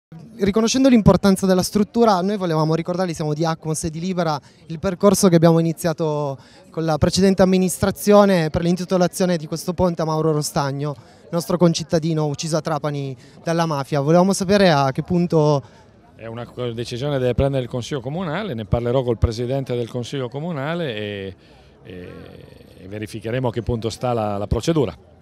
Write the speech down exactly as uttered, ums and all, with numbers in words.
Riconoscendo l'importanza della struttura, noi volevamo ricordarli, siamo di Acmos e di Libera, il percorso che abbiamo iniziato con la precedente amministrazione per l'intitolazione di questo ponte a Mauro Rostagno, nostro concittadino ucciso a Trapani dalla mafia. Volevamo sapere a che punto... È una decisione che deve prendere il Consiglio Comunale, ne parlerò col Presidente del Consiglio Comunale e, e, e verificheremo a che punto sta la, la procedura.